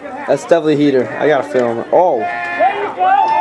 That's definitely a heater. I gotta film it. Oh. There you go.